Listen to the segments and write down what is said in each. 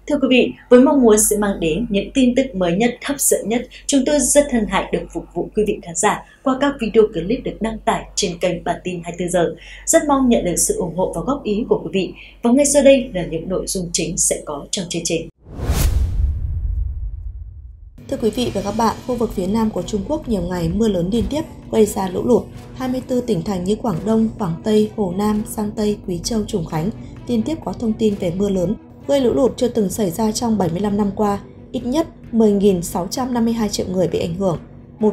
Thưa quý vị, với mong muốn sẽ mang đến những tin tức mới nhất, hấp dẫn nhất, chúng tôi rất hân hạnh được phục vụ quý vị khán giả qua các video clip được đăng tải trên kênh Bản tin 24 giờ. Rất mong nhận được sự ủng hộ và góp ý của quý vị. Và ngay sau đây là những nội dung chính sẽ có trong chương trình. Thưa quý vị và các bạn, khu vực phía Nam của Trung Quốc nhiều ngày mưa lớn liên tiếp gây ra lũ lụt. 24 tỉnh thành như Quảng Đông, Quảng Tây, Hồ Nam, Giang Tây, Quý Châu, Trùng Khánh liên tiếp có thông tin về mưa lớn, gây lũ lụt chưa từng xảy ra trong 75 năm qua. Ít nhất 10.652 triệu người bị ảnh hưởng,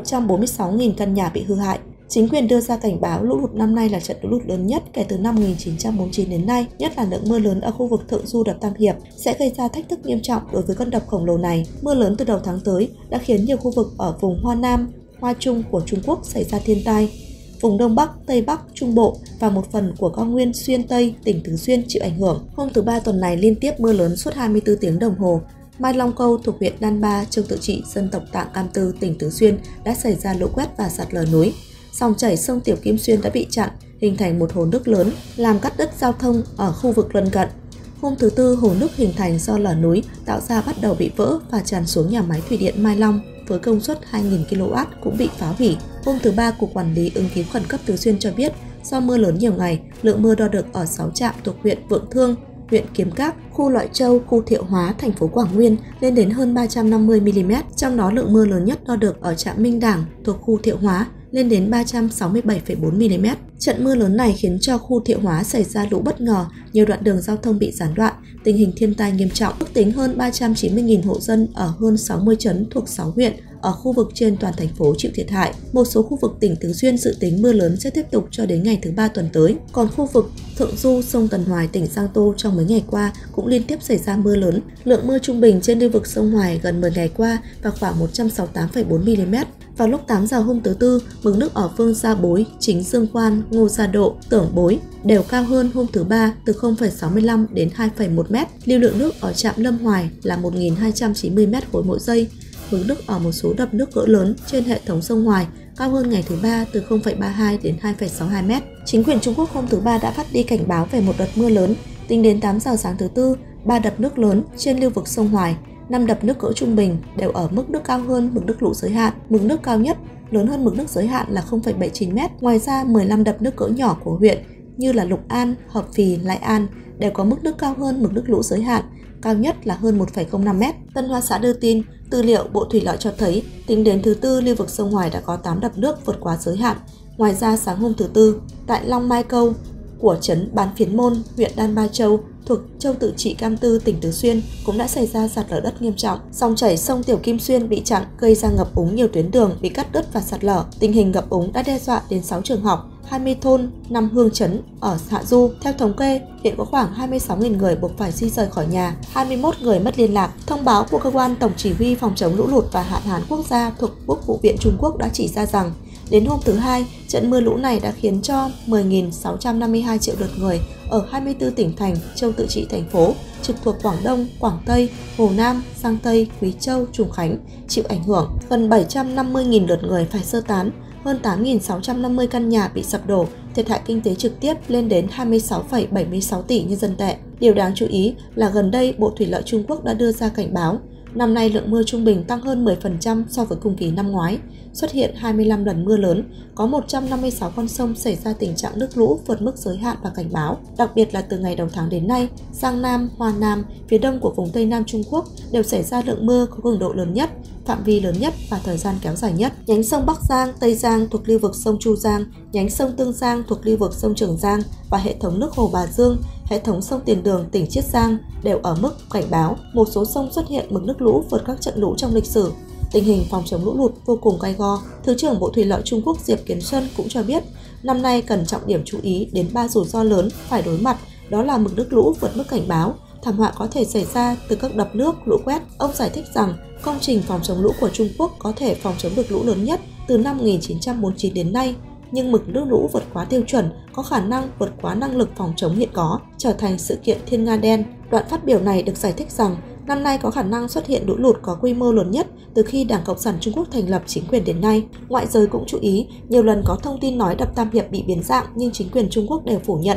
146.000 căn nhà bị hư hại. Chính quyền đưa ra cảnh báo lũ lụt năm nay là trận lũ lụt lớn nhất kể từ năm 1949 đến nay, nhất là lượng mưa lớn ở khu vực thượng du đập Tam Hiệp sẽ gây ra thách thức nghiêm trọng đối với con đập khổng lồ này. Mưa lớn từ đầu tháng tới đã khiến nhiều khu vực ở vùng Hoa Nam, Hoa Trung của Trung Quốc xảy ra thiên tai. Vùng Đông Bắc, Tây Bắc, Trung Bộ và một phần của cao nguyên Xuyên Tây, tỉnh Tứ Xuyên chịu ảnh hưởng. Hôm thứ Ba tuần này liên tiếp mưa lớn suốt 24 tiếng đồng hồ. Mai Long Câu thuộc huyện Đan Ba, Châu Tự Trị, dân tộc Tạng Cam Tư, tỉnh Tứ Xuyên đã xảy ra lũ quét và sạt lở núi. Dòng chảy sông Tiểu Kim Xuyên đã bị chặn, hình thành một hồ nước lớn, làm cắt đứt giao thông ở khu vực lân cận. Hôm thứ Tư, hồ nước hình thành do lở núi tạo ra bắt đầu bị vỡ và tràn xuống nhà máy thủy điện Mai Long với công suất 2.000 kW cũng bị phá hủy. Hôm thứ Ba, Cục Quản lý ứng cứu khẩn cấp Tứ Xuyên cho biết, do mưa lớn nhiều ngày, lượng mưa đo được ở 6 trạm thuộc huyện Vượng Thương, huyện Kiếm Các, khu Lợi Châu, khu Thiệu Hóa, thành phố Quảng Nguyên lên đến hơn 350 mm, trong đó lượng mưa lớn nhất đo được ở trạm Minh Đảng thuộc khu Thiệu Hóa lên đến 367,4 mm. Trận mưa lớn này khiến cho khu Thiệu Hóa xảy ra lũ bất ngờ, nhiều đoạn đường giao thông bị gián đoạn, tình hình thiên tai nghiêm trọng. Ước tính hơn 390.000 hộ dân ở hơn 60 trấn thuộc 6 huyện ở khu vực trên toàn thành phố chịu thiệt hại. Một số khu vực tỉnh Tứ Xuyên dự tính mưa lớn sẽ tiếp tục cho đến ngày thứ Ba tuần tới. Còn khu vực thượng du sông Tần Hoài, tỉnh Giang Tô trong mấy ngày qua cũng liên tiếp xảy ra mưa lớn. Lượng mưa trung bình trên lưu vực sông Hoài gần 10 ngày qua và khoảng 168,4 mm. Vào lúc 8 giờ hôm thứ Tư, mực nước ở Vương Gia Bối, Chính Dương Quan, Ngô Gia Độ, Tưởng Bối đều cao hơn hôm thứ Ba từ 0,65 đến 2,1 m. Lưu lượng nước ở trạm Lâm Hoài là 1.290 m3 mỗi giây. Mực nước ở một số đập nước cỡ lớn trên hệ thống sông Hoài cao hơn ngày thứ Ba từ 0,32 đến 2,62 m. Chính quyền Trung Quốc hôm thứ Ba đã phát đi cảnh báo về một đợt mưa lớn. Tính đến 8 giờ sáng thứ Tư, 3 đập nước lớn trên lưu vực sông Hoài, 5 đập nước cỡ trung bình đều ở mức nước cao hơn mực nước lũ giới hạn. Mực nước cao nhất lớn hơn mực nước giới hạn là 0,79 m. Ngoài ra, 15 đập nước cỡ nhỏ của huyện như là Lục An, Hợp Phì, Lại An đều có mức nước cao hơn mực nước lũ giới hạn, cao nhất là hơn 1,05 m. Tân Hoa Xã đưa tin, tư liệu Bộ Thủy lợi cho thấy, tính đến thứ Tư, lưu vực sông Hoài đã có 8 đập nước vượt quá giới hạn. Ngoài ra, sáng hôm thứ Tư, tại Long Mai Câu của trấn Bán Phiến Môn, huyện Đan Ba Châu, thuộc Châu Tự Trị, Cam Tư, tỉnh Tứ Xuyên cũng đã xảy ra sạt lở đất nghiêm trọng. Dòng chảy sông Tiểu Kim Xuyên bị chặn, gây ra ngập úng nhiều tuyến đường bị cắt đứt và sạt lở. Tình hình ngập úng đã đe dọa đến 6 trường học, 20 thôn, 5 hương trấn ở Hạ Du. Theo thống kê, hiện có khoảng 26.000 người buộc phải di rời khỏi nhà, 21 người mất liên lạc. Thông báo của cơ quan Tổng chỉ huy phòng chống lũ lụt và hạn hán quốc gia thuộc Quốc vụ viện Trung Quốc đã chỉ ra rằng đến hôm thứ Hai, trận mưa lũ này đã khiến cho 10.652 triệu lượt người ở 24 tỉnh thành, Châu Tự Trị thành phố trực thuộc Quảng Đông, Quảng Tây, Hồ Nam, Giang Tây, Quý Châu, Trùng Khánh chịu ảnh hưởng. Gần 750.000 lượt người phải sơ tán, hơn 8.650 căn nhà bị sập đổ, thiệt hại kinh tế trực tiếp lên đến 26,76 tỷ nhân dân tệ. Điều đáng chú ý là gần đây Bộ Thủy lợi Trung Quốc đã đưa ra cảnh báo năm nay lượng mưa trung bình tăng hơn 10% so với cùng kỳ năm ngoái, xuất hiện 25 lần mưa lớn, có 156 con sông xảy ra tình trạng nước lũ vượt mức giới hạn và cảnh báo. Đặc biệt là từ ngày đầu tháng đến nay, Giang Nam, Hoa Nam, phía đông của vùng Tây Nam Trung Quốc đều xảy ra lượng mưa có cường độ lớn nhất, phạm vi lớn nhất và thời gian kéo dài nhất. Nhánh sông Bắc Giang, Tây Giang thuộc lưu vực sông Chu Giang, nhánh sông Tương Giang thuộc lưu vực sông Trường Giang và hệ thống nước hồ Bà Dương, hệ thống sông Tiền Đường, tỉnh Chiết Giang đều ở mức cảnh báo. Một số sông xuất hiện mực nước lũ vượt các trận lũ trong lịch sử. Tình hình phòng chống lũ lụt vô cùng gay go. Thứ trưởng Bộ Thủy lợi Trung Quốc Diệp Kiến Xuân cũng cho biết, năm nay cần trọng điểm chú ý đến 3 rủi ro lớn phải đối mặt, đó là mực nước lũ vượt mức cảnh báo, thảm họa có thể xảy ra từ các đập nước, lũ quét. Ông giải thích rằng, công trình phòng chống lũ của Trung Quốc có thể phòng chống được lũ lớn nhất từ năm 1949 đến nay, nhưng mực nước lũ vượt quá tiêu chuẩn có khả năng vượt quá năng lực phòng chống hiện có, trở thành sự kiện thiên nga đen. Đoạn phát biểu này được giải thích rằng, năm nay có khả năng xuất hiện lũ lụt có quy mô lớn nhất từ khi Đảng Cộng sản Trung Quốc thành lập chính quyền đến nay. Ngoại giới cũng chú ý, nhiều lần có thông tin nói đập Tam Hiệp bị biến dạng nhưng chính quyền Trung Quốc đều phủ nhận.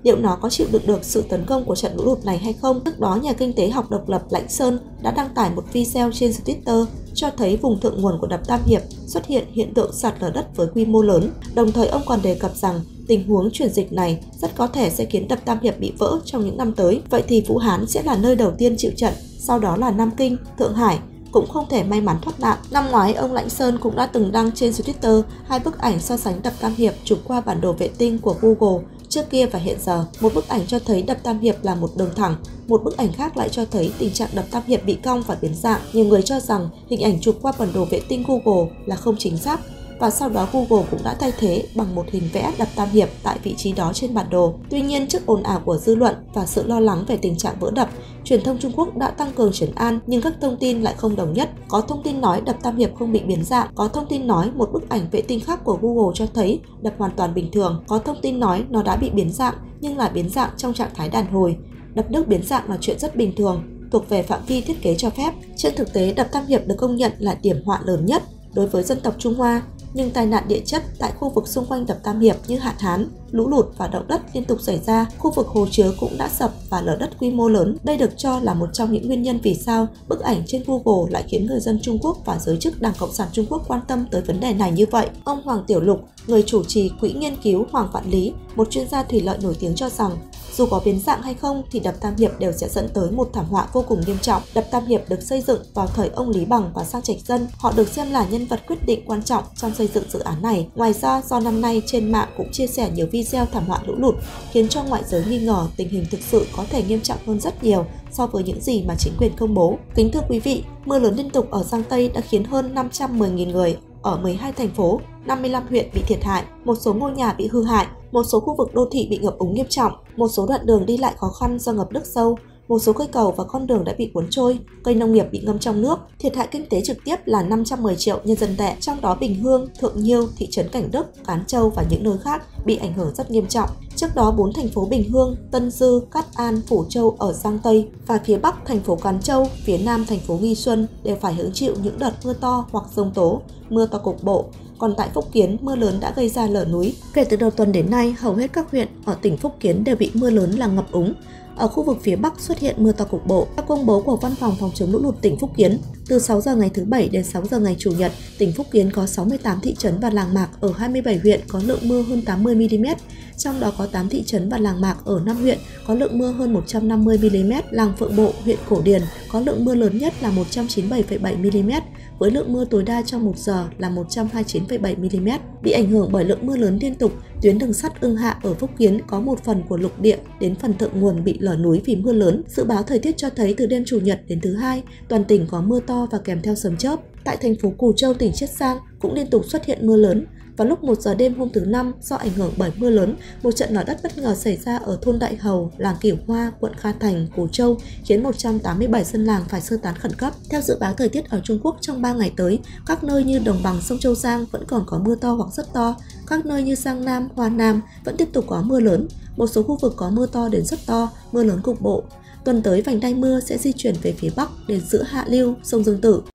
liệu nó có chịu đựng được sự tấn công của trận lũ lụt này hay không. Trước đó, nhà kinh tế học độc lập Lãnh Sơn đã đăng tải một video trên Twitter cho thấy vùng thượng nguồn của đập Tam Hiệp xuất hiện hiện tượng sạt lở đất với quy mô lớn. Đồng thời ông còn đề cập rằng tình huống chuyển dịch này rất có thể sẽ khiến đập Tam Hiệp bị vỡ trong những năm tới. Vậy thì Vũ Hán sẽ là nơi đầu tiên chịu trận, sau đó là Nam Kinh, Thượng Hải cũng không thể may mắn thoát nạn. Năm ngoái, ông Lãnh Sơn cũng đã từng đăng trên Twitter 2 bức ảnh so sánh đập Tam Hiệp chụp qua bản đồ vệ tinh của Google trước kia và hiện giờ. Một bức ảnh cho thấy đập Tam Hiệp là một đường thẳng, một bức ảnh khác lại cho thấy tình trạng đập Tam Hiệp bị cong và biến dạng. Nhiều người cho rằng hình ảnh chụp qua bản đồ vệ tinh Google là không chính xác, và sau đó Google cũng đã thay thế bằng một hình vẽ đập Tam Hiệp tại vị trí đó trên bản đồ. Tuy nhiên, trước ồn ào của dư luận và sự lo lắng về tình trạng vỡ đập, truyền thông Trung Quốc đã tăng cường trấn an, nhưng các thông tin lại không đồng nhất. Có thông tin nói đập Tam Hiệp không bị biến dạng, có thông tin nói một bức ảnh vệ tinh khác của Google cho thấy đập hoàn toàn bình thường, có thông tin nói nó đã bị biến dạng nhưng là biến dạng trong trạng thái đàn hồi. Đập nước biến dạng là chuyện rất bình thường, thuộc về phạm vi thiết kế cho phép. Trên thực tế, đập Tam Hiệp được công nhận là điểm họa lớn nhất đối với dân tộc Trung Hoa, nhưng tai nạn địa chất tại khu vực xung quanh đập Tam Hiệp như hạn hán, lũ lụt và động đất liên tục xảy ra. Khu vực hồ chứa cũng đã sập và lở đất quy mô lớn. Đây được cho là một trong những nguyên nhân vì sao bức ảnh trên Google lại khiến người dân Trung Quốc và giới chức Đảng Cộng sản Trung Quốc quan tâm tới vấn đề này như vậy. Ông Hoàng Tiểu Lục, người chủ trì quỹ nghiên cứu Hoàng Vạn Lý, một chuyên gia thủy lợi nổi tiếng cho rằng dù có biến dạng hay không thì đập Tam Hiệp đều sẽ dẫn tới một thảm họa vô cùng nghiêm trọng. Đập Tam Hiệp được xây dựng vào thời ông Lý Bằng và Sang Trạch Dân. Họ được xem là nhân vật quyết định quan trọng trong xây dựng dự án này. Ngoài ra, do năm nay trên mạng cũng chia sẻ nhiều video thảm họa lũ lụt, khiến cho ngoại giới nghi ngờ tình hình thực sự có thể nghiêm trọng hơn rất nhiều so với những gì mà chính quyền công bố. Kính thưa quý vị, mưa lớn liên tục ở Giang Tây đã khiến hơn 510.000 người ở 12 thành phố, 55 huyện bị thiệt hại, một số ngôi nhà bị hư hại, một số khu vực đô thị bị ngập úng nghiêm trọng, một số đoạn đường đi lại khó khăn do ngập nước sâu, một số cây cầu và con đường đã bị cuốn trôi, cây nông nghiệp bị ngâm trong nước. Thiệt hại kinh tế trực tiếp là 510 triệu nhân dân tệ, trong đó Bình Hương, Thượng Nhiêu, thị trấn Cảnh Đức, Cán Châu và những nơi khác bị ảnh hưởng rất nghiêm trọng. Trước đó, 4 thành phố Bình Hương, Tân Dư, Cát An, Phủ Châu ở Giang Tây và phía Bắc thành phố Cán Châu, phía Nam thành phố Nghi Xuân đều phải hứng chịu những đợt mưa to hoặc dông tố, mưa to cục bộ. Còn tại Phúc Kiến, mưa lớn đã gây ra lở núi. Kể từ đầu tuần đến nay, hầu hết các huyện ở tỉnh Phúc Kiến đều bị mưa lớn làm ngập úng. Ở khu vực phía Bắc xuất hiện mưa to cục bộ. Theo công bố của Văn phòng phòng chống lũ lụt tỉnh Phúc Kiến, từ 6 giờ ngày thứ Bảy đến 6 giờ ngày Chủ nhật, tỉnh Phúc Kiến có 68 thị trấn và làng mạc ở 27 huyện có lượng mưa hơn 80 mm. Trong đó có 8 thị trấn và làng mạc ở 5 huyện có lượng mưa hơn 150 mm. Làng Phượng Bộ, huyện Cổ Điền có lượng mưa lớn nhất là 197,7 mm, với lượng mưa tối đa trong 1 giờ là 129,7 mm. Bị ảnh hưởng bởi lượng mưa lớn liên tục, tuyến đường sắt Ưng Hạ ở Phúc Kiến có một phần của lục địa đến phần thượng nguồn bị lở núi vì mưa lớn. Dự báo thời tiết cho thấy từ đêm Chủ nhật đến thứ Hai, toàn tỉnh có mưa to và kèm theo sấm chớp. Tại thành phố Cù Châu, tỉnh Chiết Giang cũng liên tục xuất hiện mưa lớn. Vào lúc 1 giờ đêm hôm thứ Năm, do ảnh hưởng bởi mưa lớn, một trận lở đất bất ngờ xảy ra ở thôn Đại Hầu, làng Kiểu Hoa, quận Kha Thành, Cù Châu, khiến 187 dân làng phải sơ tán khẩn cấp. Theo dự báo thời tiết ở Trung Quốc trong 3 ngày tới, các nơi như đồng bằng sông Châu Giang vẫn còn có mưa to hoặc rất to. Các nơi như Giang Nam, Hoa Nam vẫn tiếp tục có mưa lớn. Một số khu vực có mưa to đến rất to, mưa lớn cục bộ. Tuần tới, vành đai mưa sẽ di chuyển về phía Bắc đến giữa hạ lưu sông Dương Tử.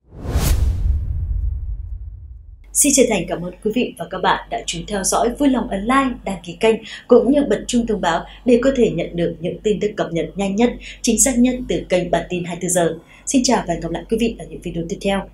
Xin chân thành cảm ơn quý vị và các bạn đã chú ý theo dõi, vui lòng ấn like, đăng ký kênh cũng như bật chuông thông báo để có thể nhận được những tin tức cập nhật nhanh nhất, chính xác nhất từ kênh Bản tin 24 giờ. Xin chào và hẹn gặp lại quý vị ở những video tiếp theo.